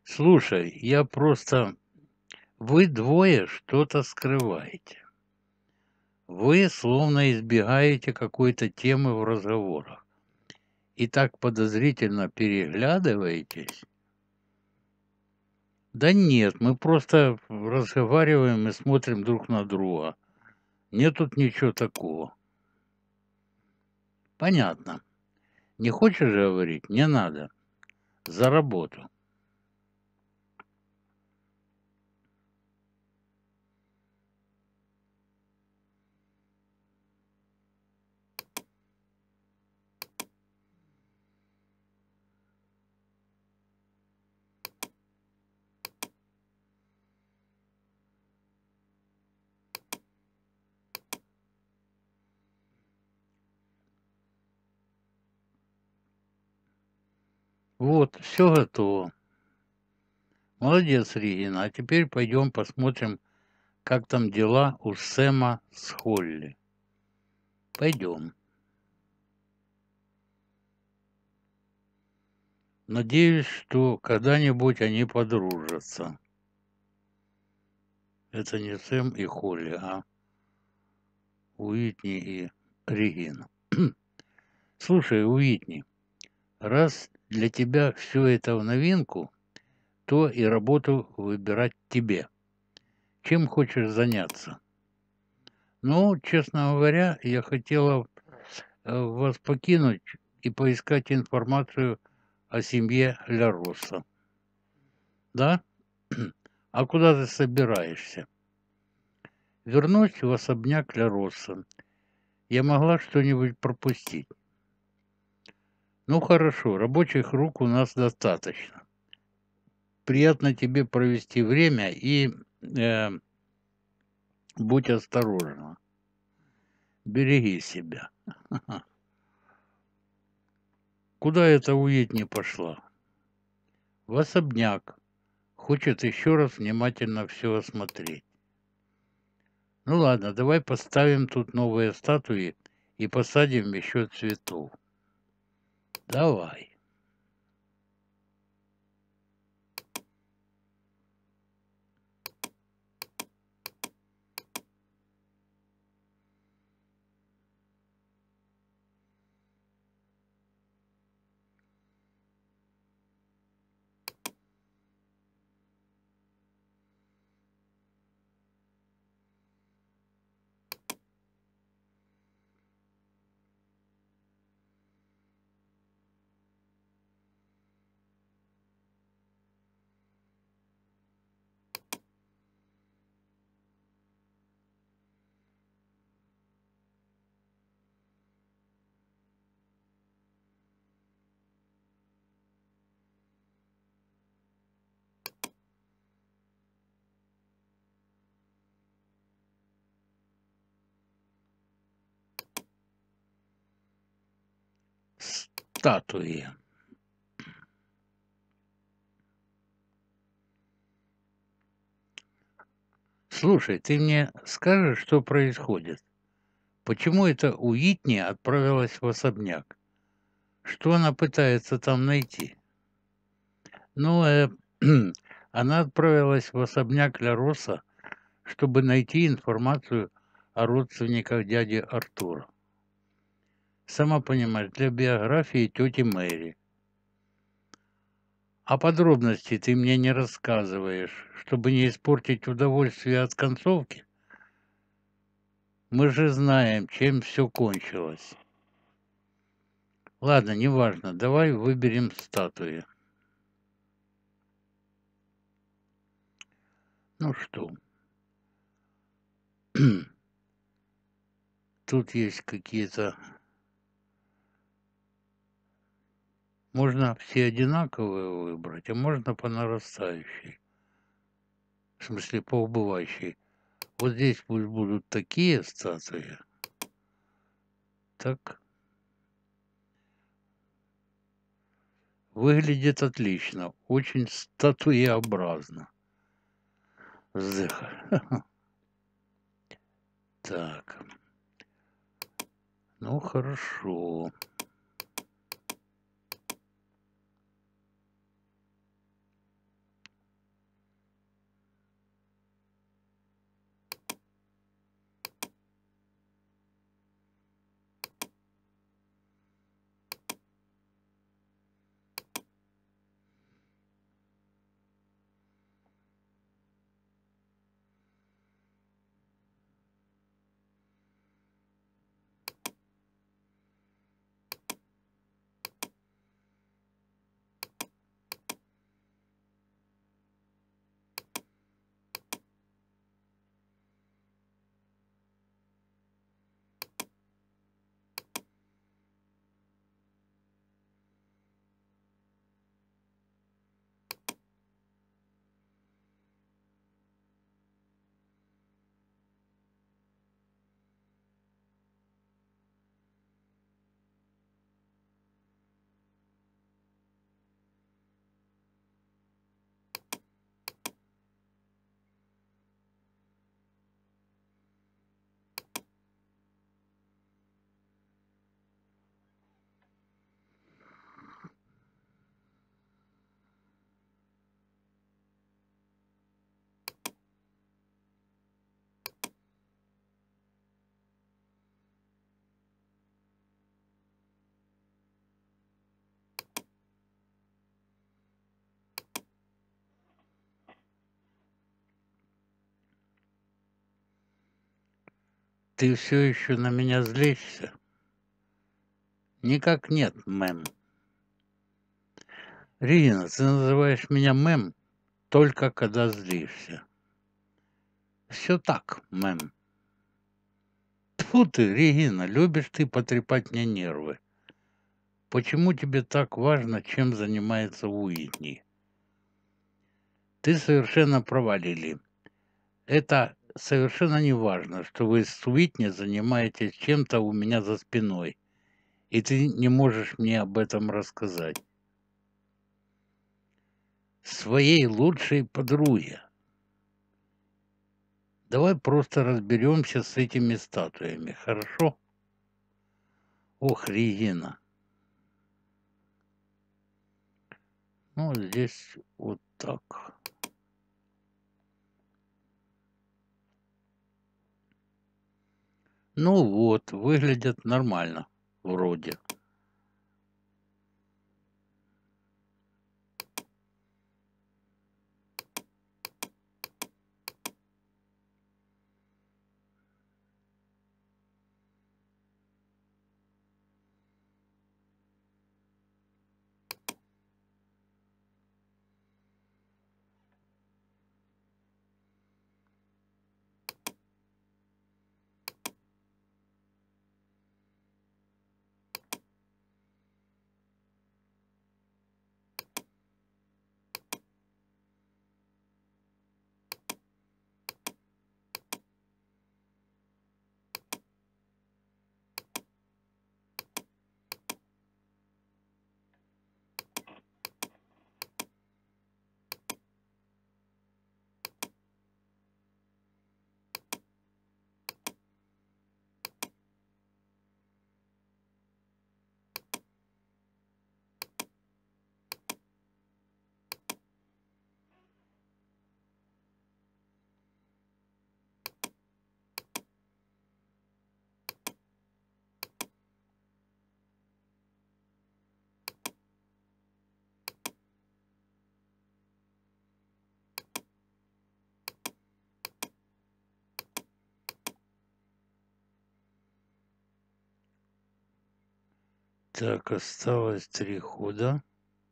Слушай, я просто... Вы двое что-то скрываете. Вы словно избегаете какой-то темы в разговорах. И так подозрительно переглядываетесь. Да нет, мы просто разговариваем и смотрим друг на друга. Нет тут ничего такого. Понятно. Не хочешь говорить? Не надо. За работу. Вот, все готово. Молодец, Регина. А теперь пойдем посмотрим, как там дела у Сэма с Холли. Пойдем. Надеюсь, что когда-нибудь они подружатся. Это не Сэм и Холли, а Уитни и Регина. Слушай, Уитни, раз для тебя все это в новинку, то и работу выбирать тебе. Чем хочешь заняться? Ну, честно говоря, я хотела вас покинуть и поискать информацию о семье Ля Росса. Да? А куда ты собираешься? Вернусь в особняк Ля Росса. Я могла что-нибудь пропустить. Ну хорошо, рабочих рук у нас достаточно. Приятно тебе провести время и будь осторожна. Береги себя. Куда это Уитни пошла? В особняк. Хочет еще раз внимательно все осмотреть. Ну ладно, давай поставим тут новые статуи и посадим еще цветов. Давай. Статуи. Слушай, ты мне скажешь, что происходит? Почему это Уитни отправилась в особняк? Что она пытается там найти? Ну, она отправилась в особняк Ля Росса, чтобы найти информацию о родственниках дяди Артура. Сама понимаешь, для биографии тети Мэри. А подробности ты мне не рассказываешь, чтобы не испортить удовольствие от концовки. Мы же знаем, чем все кончилось. Ладно, неважно, давай выберем статуи. Ну что, тут есть какие-то... Можно все одинаковые выбрать, а можно по нарастающей. В смысле, по убывающей. Вот здесь пусть будут такие статуи. Так. Выглядит отлично. Очень статуеобразно. Вздох. Так. Ну, хорошо. Ты все еще на меня злишься? Никак нет, мэм. Регина, ты называешь меня мэм только когда злишься. Все так, мэм. Тьфу ты, Регина, любишь ты потрепать мне нервы. Почему тебе так важно, чем занимается Уитни? Ты совершенно права, Лили. Это совершенно не важно, что вы с Уитни занимаетесь чем-то у меня за спиной, и ты не можешь мне об этом рассказать. Своей лучшей подруге. Давай просто разберемся с этими статуями, хорошо? Ох, Регина. Ну, вот здесь вот так. Ну вот, выглядят нормально, вроде. Так, осталось 3 хода.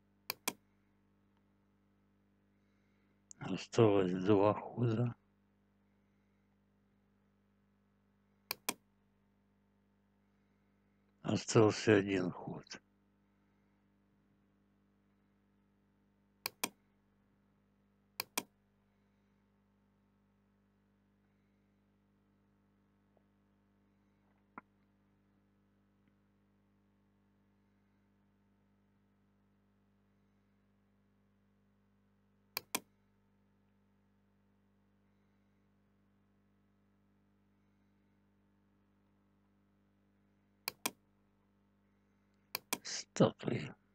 Осталось 2 хода. Остался 1 ход. Статуи.